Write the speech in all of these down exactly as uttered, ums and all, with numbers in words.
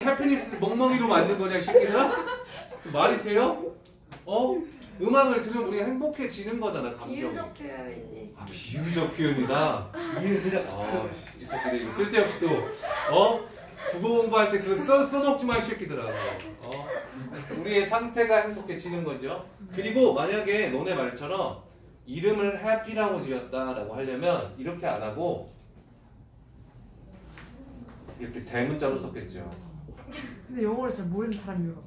해피니스 멍멍이로 만든 거냐, 이 새끼들아? 말이 돼요? 어? 음악을 들으면 우리가 행복해지는 거잖아, 감정이. 비유적 표현이. 아, 비유적 표현이다. 비유적. 아, 이 새끼들 이거 쓸데없이 또 어? 국어 공부할 때 그거 써, 써먹지 마, 이 새끼들아. 어? 우리의 상태가 행복해지는 거죠. 그리고 만약에 너네 말처럼 이름을 해피라고 지었다라고 하려면 이렇게 안 하고 이렇게 대문자로 썼겠죠. 근데 영어를 잘 모르는 사람이요.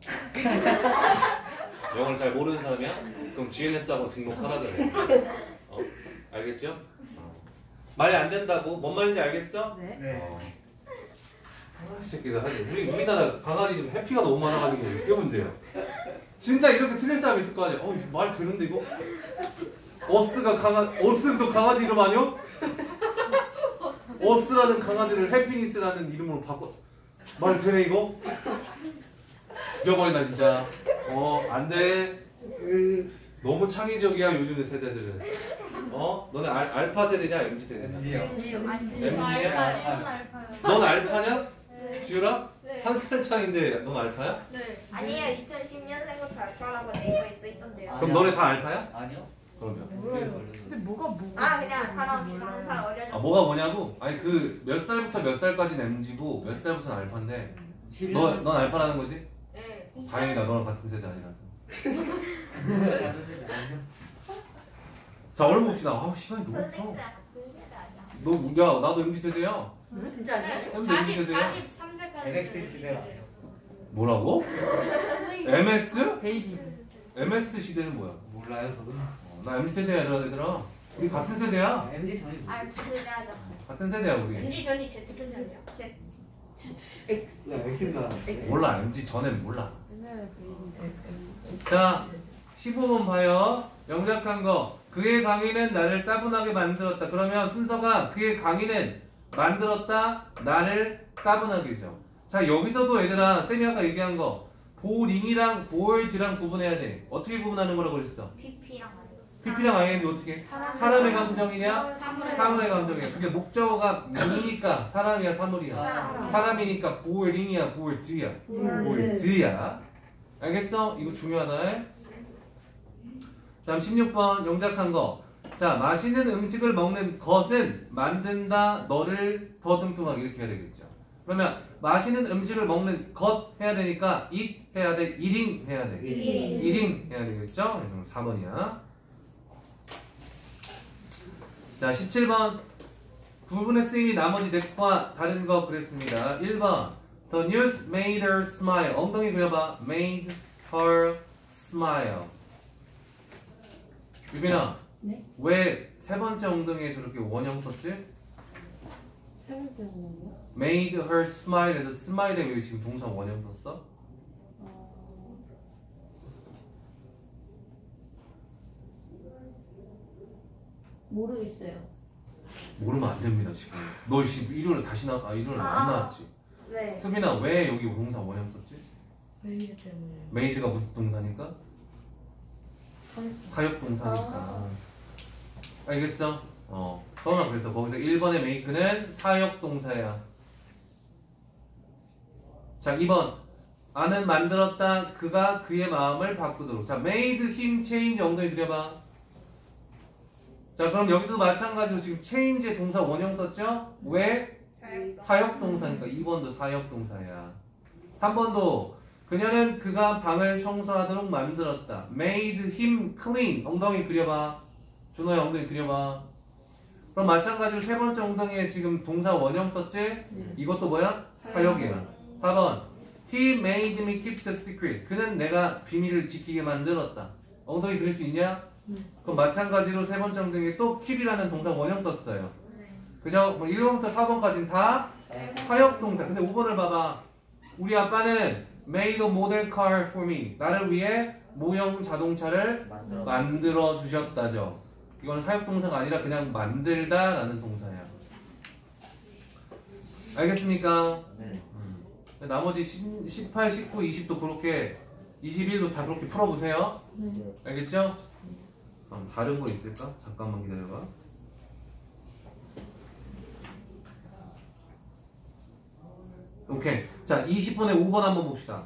영어를 잘 모르는 사람이야? 그럼 지엔에스하고 등록하라 그래. 어? 알겠죠? 어. 말이 안 된다고? 뭔 말인지 알겠어? 네. 네. 어. 아, 이 새끼들 하지. 우리 우리나라 강아지 좀 해피가 너무 많아가지고 이게 문제야. 진짜 이렇게 틀릴 사람 있을 거 아니야? 어, 이거 말 되는데 이거? 어스가 강아, 어스도 강아지 이름 아니야? 어스라는 강아지를 해피니스라는 이름으로 바꿔. 말 되네 이거? 죽여버린다 진짜. 어, 안 돼. 너무 창의적이야 요즘의 세대들은. 어? 너네 알, 알파 세대냐 엠지 세대냐? 엠지요. 엠지야? 넌 알파냐? 지우라? 네. 한 살 차인데 넌 알파야? 네. 아니에요. 이천십 년생부터 알파라고 네이버에 써 있던데요. 그럼 너네 다 알파야? 아니요. 그러면. 근데 뭐가 뭐가 아 그냥 알파라고 한살 어려졌어. 아 뭐가 뭐냐고? 아니 그 몇 살부터 몇 살까지는 엠지고 몇 살부터는 알파인데 너, 넌 알파라는 거지? 네. 다행이다 너랑 같은 세대 아니라서. 자 얼른 봅시다. 아 시간이 너무 없어. 선생님이랑 같은 세대 아니야? 너 야 나도 엠지 세대야. 진짜 아니야? 엠지 엠지 세대야. 사십삼 세까지. 엠엑스 시대라. 뭐라고? 엠에스? 베이비. 엠에스 시대는 뭐야? 몰라요 저도. 어, 나 엠지 세대야 얘들아. 우리 같은 세대야. 엠지 전이 뭐지? 알파 세대하자. 같은 세대야 우리. 엠지 전이 Z 세대야. Z. 엑스인가? 몰라 엠지 전에는 몰라. 옛날에 베이비. 자 십오 번 봐요. 영작한 거. 그의 강의는 나를 따분하게 만들었다. 그러면 순서가 그의 강의는 만들었다. 나를 따분하게죠. 자 여기서도 얘들아 쌤이 아까 얘기한 거 보링이랑 보얼즈랑 구분해야 돼. 어떻게 구분하는 거라고 그랬어? 피피랑 피피랑 아이엔지 어떻게? 사람의 감정이냐? 사물의 감정이야. 근데 목적어가 미니까 사람이야 사물이야? 사람. 사람이니까 보얼링이야 보얼즈야? 보얼즈야. 알겠어? 이거 중요하다. 다음 십육 번 영작한 거. 자 맛있는 음식을 먹는 것은 만든다 너를 더듬뚱하게 이렇게 해야 되겠죠. 그러면 맛있는 음식을 먹는 것 해야 되니까 eat 해야 돼, eating 해야 돼. eating. eating 해야 되겠죠? 그럼 사 번이야. 자 십칠 번 부분의 쓰임이 나머지 넷과 다른 거 그랬습니다. 일 번 The news made her smile. 엉덩이 그려봐. Made her smile. 유빈아. 네? 왜 세 번째 엉덩이에 저렇게 원형 썼지? 세 번째 거요? Made her smile에서 smile에 왜 지금 동사 원형 썼어? 모르겠어요. 모르면 안 됩니다 지금. 너 지금 일요일 다시 나, 아 일요일 안 나왔지? 네. 수빈아 왜 여기 동사 원형 썼지? 베이비 때문에. made가 무슨 동사니까? 사역 동사니까. 아. 알겠어? 어. 서은아 그래서 거기서 일 번의 make는 사역 동사야. 자 이 번 아는 만들었다 그가 그의 마음을 바꾸도록. 자 made him change 엉덩이 그려봐. 자 그럼 여기서도 마찬가지로 지금 change의 동사 원형 썼죠? 왜? 사역 동사니까 이 번도 사역 동사야. 삼 번도 그녀는 그가 방을 청소하도록 만들었다. made him clean 엉덩이 그려봐. 준호야 엉덩이 그려봐. 그럼 마찬가지로 세 번째 엉덩이에 지금 동사 원형 썼지? 네. 이것도 뭐야? 사역이야. 사 번 he made me keep the secret 그는 내가 비밀을 지키게 만들었다. 엉덩이 그릴 수 있냐? 네. 그럼 마찬가지로 세 번째 엉덩이에 또 keep이라는 동사 원형 썼어요. 그죠? 뭐 일 번부터 사 번까지는 다 사역 동사. 근데 오 번을 봐봐. 우리 아빠는 made a model car for me 나를 위해 모형 자동차를 만들어. 만들어 주셨다죠. 이거는 사역 동사가 아니라 그냥 만들다 라는 동사야. 알겠습니까? 네. 음. 나머지 십팔, 십구, 이십도 그렇게 이십일도 다 그렇게 풀어보세요. 네. 알겠죠? 그럼 다른 거 있을까? 잠깐만 기다려봐. 오케이. 자, 이십 번에 오 번 한번 봅시다.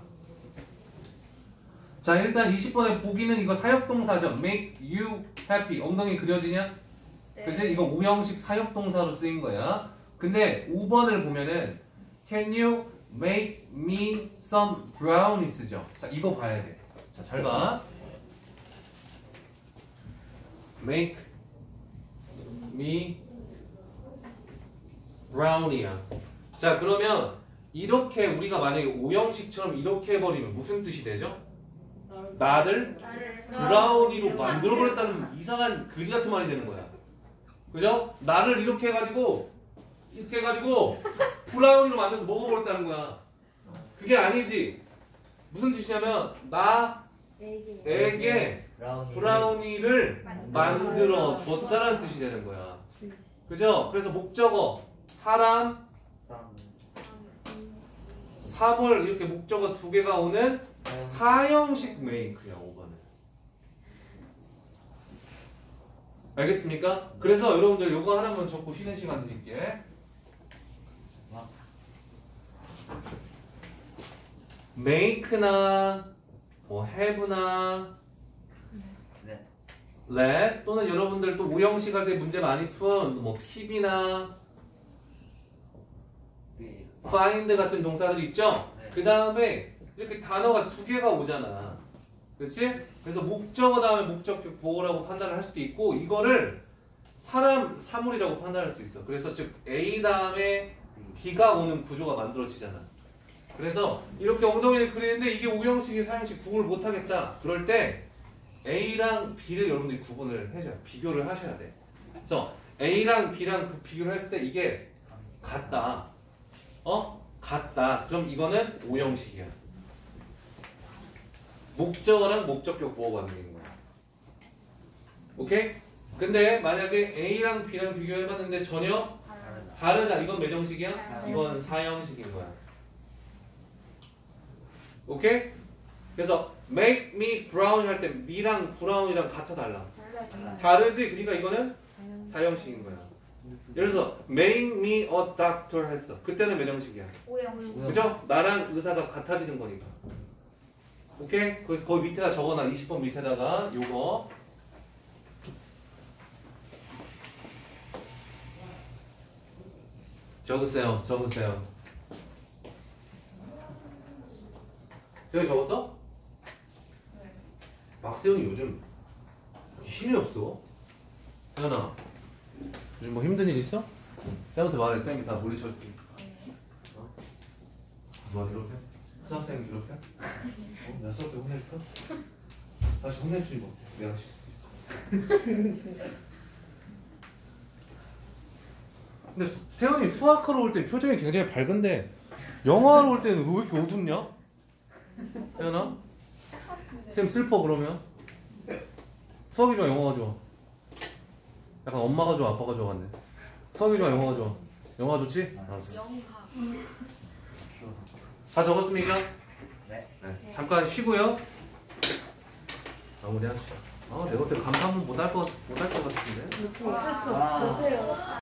자, 일단 이십 번에 보기는 이거 사역동사죠. make you happy. 엉덩이 그려지냐? 네. 그치? 이거 오형식 사역동사로 쓰인 거야. 근데 오 번을 보면은 can you make me some brownies죠. 자, 이거 봐야 돼. 자, 잘 봐. make me brownie야. 자, 그러면 이렇게 우리가 만약에 오형식처럼 이렇게 해버리면 무슨 뜻이 되죠? 나를 나를 브라우니로 만들어버렸다는 이상한 그지 같은 말이 되는 거야. 그죠? 나를 이렇게 해가지고 이렇게 해가지고 브라우니로 만들어서 먹어버렸다는 거야. 그게 아니지. 무슨 뜻이냐면 나에게 브라우니를 만들어 줬다는 뜻이 되는 거야. 그죠? 그래서 목적어 사람 삼을 이렇게 목적어 두 개가 오는 사형식 메이크야. 오 번은. 알겠습니까? 그래서 여러분들 요거 하나만 적고 쉬는 시간 드릴게. make나 뭐 have나 let 또는 여러분들 또 오형식 할 때 문제 많이 푼 뭐 keep이나 find 같은 동사들 있죠? 그 다음에 이렇게 단어가 두 개가 오잖아. 그렇지? 그래서 목적어 다음에 목적격 보호라고 판단을 할 수도 있고 이거를 사람, 사물이라고 판단할 수 있어. 그래서 즉 A 다음에 B가 오는 구조가 만들어지잖아. 그래서 이렇게 엉덩이를 그리는데 이게 오형식이 사형식 구분을 못하겠다. 그럴 때 A랑 B를 여러분들이 구분을 해줘요. 비교를 하셔야 돼. 그래서 A랑 B랑 그 비교를 했을 때 이게 같다. 어? 같다. 그럼 이거는 오형식이야. 목적어랑 목적격 보호가 되는 거야. 오케이? 근데 만약에 A랑 B랑 비교해봤는데 전혀 다르다. 이건 몇 형식이야? 이건 사형식인 거야. 오케이? 그래서 make me brown 할 때 me랑 brown이랑 같아 달라. 다르지? 그러니까 이거는 사형식인 거야. 예를 들어서 make me a doctor 했어. 그때는 몇 형식이야? 오형식. 그죠? 나랑 의사가 같아지는 거니까. 오케이? 그래서 거기 밑에다 적어놔. 이십 번 밑에다가 요거 적으세요. 적으세요. 세영이 적었어? 막세영이 요즘 힘이 없어. 세영아 요즘 뭐 힘든 일 있어? 세영한테 말해. 세영이 다 물리쳐줄게. 어? 누가 괴롭혀? 수학생 괴롭혀? 어? 내가 수학생 혼내줄까? 다시 혼내주지 못해. 내가 질 수도 있어. 근데 세영이 수학하러 올 때 표정이 굉장히 밝은데 영어하러 올 때는 왜 이렇게 어둡냐? 세연아? 쌤 슬퍼 그러면? 수학이 좋아 영어가 좋아? 약간 엄마가 좋아 아빠가 좋아 같네. 수학이 좋아 영어가 좋아? 영어가 좋지? 알았어. 다 적었습니까? 네. 네. 잠깐 쉬고요. 마무리 합시다. 아 내가 그때 감사 한번 못할 것, 못할 것 같은데? 어쩔 수 없으세요.